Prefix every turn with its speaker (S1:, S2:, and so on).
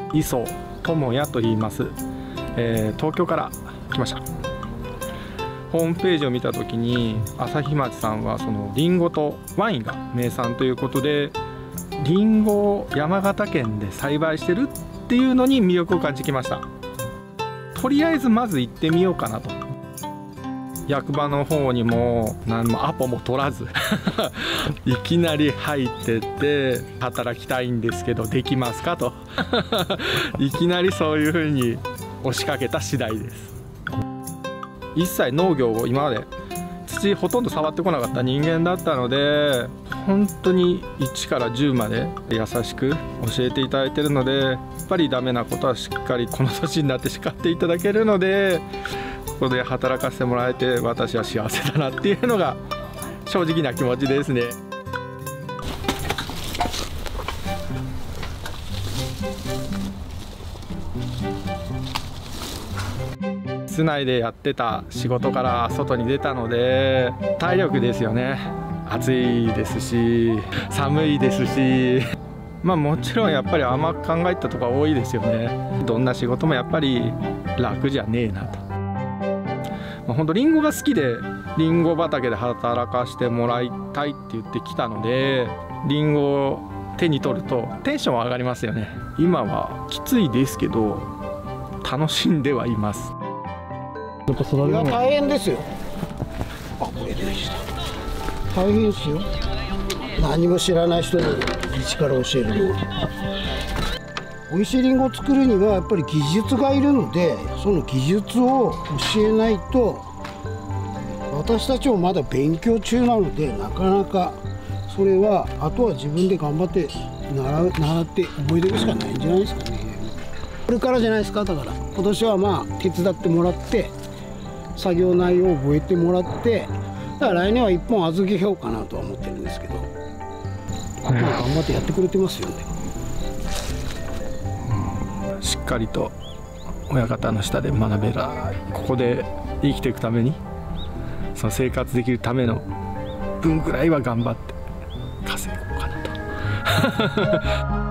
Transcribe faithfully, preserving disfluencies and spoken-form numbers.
S1: 磯智也と言います、えー、東京から来ました。ホームページを見た時に朝日町さんはそのリンゴとワインが名産ということで、リンゴを山形県で栽培してるっていうのに魅力を感じきました。とりあえずまず行ってみようかなと。役場の方にも何もアポも取らずいきなり入ってって「働きたいんですけどできますか?」といきなりそういうふうに押しかけた次第です。一切農業を今まで土ほとんど触ってこなかった人間だったので、本当にいちからじゅうまで優しく教えていただいているので、やっぱりダメなことはしっかりこの年になって叱っていただけるので、ここで働かせてもらえて私は幸せだなっていうのが正直な気持ちですね。室内でやってた仕事から外に出たので体力ですよね。暑いですし寒いですし、まあもちろんやっぱり甘く考えたところが多いですよね。どんな仕事もやっぱり楽じゃねえなと。まあ、本当リンゴが好きでリンゴ畑で働かしてもらいたいって言ってきたので、リンゴを手に取るとテンション上がりますよね。今はきついですけど楽しんではいます。
S2: やっぱ育てるの大変ですよ。あ、これでした。大変ですよ。何も知らない人に一から教えるの。美味しいリンゴを作るにはやっぱり技術がいるので、その技術を教えないと、私たちもまだ勉強中なのでなかなかそれはあとは自分で頑張って習う習って覚えていくしかないんじゃないですかね。これからじゃないですか。だから今年はまあ手伝ってもらって作業内容を覚えてもらって、だから来年はいっぽん預けようかなとは思ってるんですけど、まあ頑張ってやってくれてますよね。
S1: しっかりと親方の下で学べる、ここで生きていくために、その生活できるための分ぐらいは頑張って稼ごうかなと